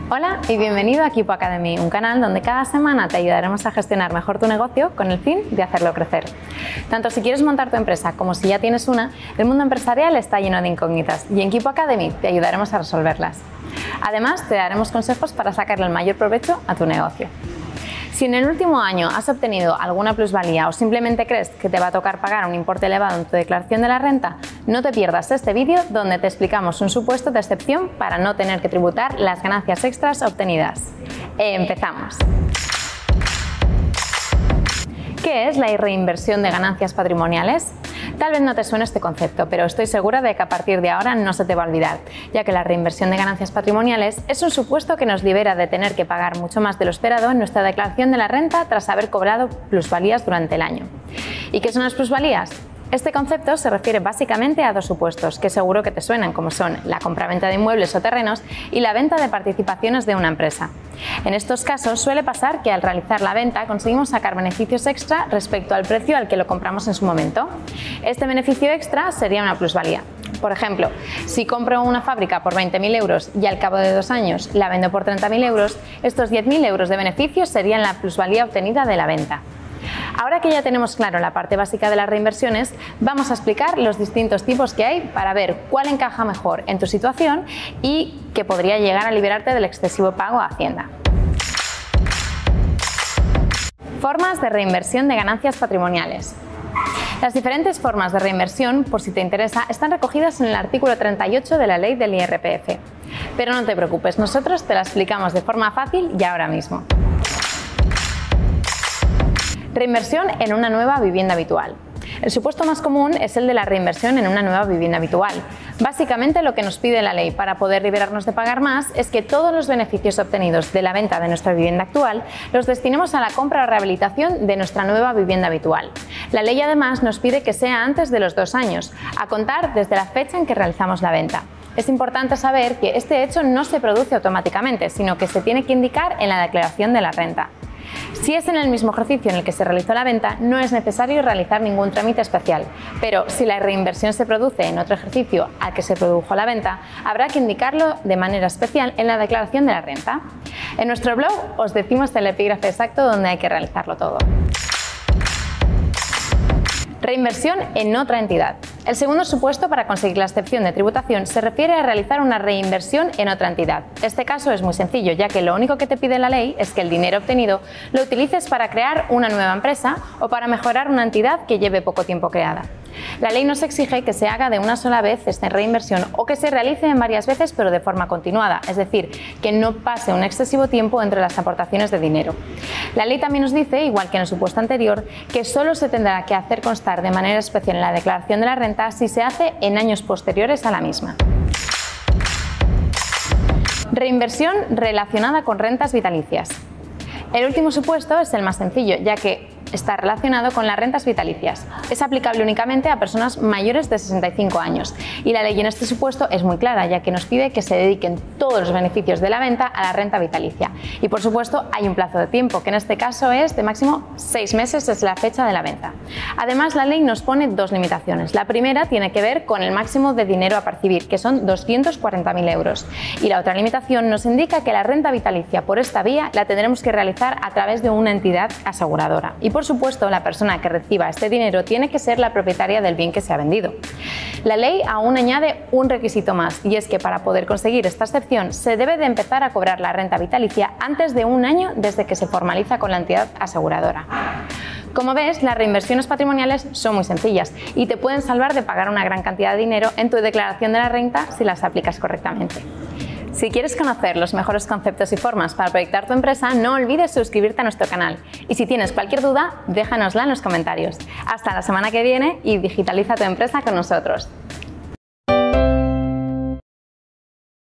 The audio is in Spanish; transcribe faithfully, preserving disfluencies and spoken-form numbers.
Hola y bienvenido a Equipo Academy, un canal donde cada semana te ayudaremos a gestionar mejor tu negocio con el fin de hacerlo crecer. Tanto si quieres montar tu empresa como si ya tienes una, el mundo empresarial está lleno de incógnitas y en Equipo Academy te ayudaremos a resolverlas. Además, te daremos consejos para sacarle el mayor provecho a tu negocio. Si en el último año has obtenido alguna plusvalía o simplemente crees que te va a tocar pagar un importe elevado en tu declaración de la renta, no te pierdas este vídeo donde te explicamos un supuesto de excepción para no tener que tributar las ganancias extras obtenidas. ¡Empezamos! ¿Qué es la reinversión de ganancias patrimoniales? Tal vez no te suene este concepto, pero estoy segura de que a partir de ahora no se te va a olvidar, ya que la reinversión de ganancias patrimoniales es un supuesto que nos libera de tener que pagar mucho más de lo esperado en nuestra declaración de la renta tras haber cobrado plusvalías durante el año. ¿Y qué son las plusvalías? Este concepto se refiere básicamente a dos supuestos que seguro que te suenan, como son la compraventa de inmuebles o terrenos y la venta de participaciones de una empresa. En estos casos suele pasar que al realizar la venta conseguimos sacar beneficios extra respecto al precio al que lo compramos en su momento. Este beneficio extra sería una plusvalía. Por ejemplo, si compro una fábrica por veinte mil euros y al cabo de dos años la vendo por treinta mil euros, estos diez mil euros de beneficios serían la plusvalía obtenida de la venta. Ahora que ya tenemos claro la parte básica de las reinversiones, vamos a explicar los distintos tipos que hay para ver cuál encaja mejor en tu situación y que podría llegar a liberarte del excesivo pago a Hacienda. Formas de reinversión de ganancias patrimoniales. Las diferentes formas de reinversión, por si te interesa, están recogidas en el artículo treinta y ocho de la ley del I R P F. Pero no te preocupes, nosotros te la explicamos de forma fácil y ahora mismo. Reinversión en una nueva vivienda habitual. El supuesto más común es el de la reinversión en una nueva vivienda habitual. Básicamente lo que nos pide la ley para poder liberarnos de pagar más es que todos los beneficios obtenidos de la venta de nuestra vivienda actual los destinemos a la compra o rehabilitación de nuestra nueva vivienda habitual. La ley además nos pide que sea antes de los dos años, a contar desde la fecha en que realizamos la venta. Es importante saber que este hecho no se produce automáticamente, sino que se tiene que indicar en la declaración de la renta. Si es en el mismo ejercicio en el que se realizó la venta, no es necesario realizar ningún trámite especial, pero si la reinversión se produce en otro ejercicio al que se produjo la venta, habrá que indicarlo de manera especial en la declaración de la renta. En nuestro blog os decimos el epígrafe exacto donde hay que realizarlo todo. Reinversión en otra entidad. El segundo supuesto para conseguir la excepción de tributación se refiere a realizar una reinversión en otra entidad. Este caso es muy sencillo, ya que lo único que te pide la ley es que el dinero obtenido lo utilices para crear una nueva empresa o para mejorar una entidad que lleve poco tiempo creada. La ley nos exige que se haga de una sola vez esta reinversión o que se realice en varias veces pero de forma continuada, es decir, que no pase un excesivo tiempo entre las aportaciones de dinero. La ley también nos dice, igual que en el supuesto anterior, que solo se tendrá que hacer constar de manera especial en la declaración de la renta si se hace en años posteriores a la misma. Reinversión relacionada con rentas vitalicias. El último supuesto es el más sencillo, ya que está relacionado con las rentas vitalicias. Es aplicable únicamente a personas mayores de sesenta y cinco años y la ley en este supuesto es muy clara, ya que nos pide que se dediquen todos los beneficios de la venta a la renta vitalicia. Y por supuesto hay un plazo de tiempo, que en este caso es de máximo seis meses desde la fecha de la venta. Además, la ley nos pone dos limitaciones. La primera tiene que ver con el máximo de dinero a percibir, que son doscientos cuarenta mil euros. Y la otra limitación nos indica que la renta vitalicia por esta vía la tendremos que realizar a través de una entidad aseguradora. Y por supuesto, la persona que reciba este dinero tiene que ser la propietaria del bien que se ha vendido. La ley aún añade un requisito más, y es que para poder conseguir esta excepción se debe de empezar a cobrar la renta vitalicia antes de un año desde que se formaliza con la entidad aseguradora. Como ves, las reinversiones patrimoniales son muy sencillas y te pueden salvar de pagar una gran cantidad de dinero en tu declaración de la renta si las aplicas correctamente. Si quieres conocer los mejores conceptos y formas para proyectar tu empresa, no olvides suscribirte a nuestro canal. Y si tienes cualquier duda, déjanosla en los comentarios. Hasta la semana que viene y digitaliza tu empresa con nosotros.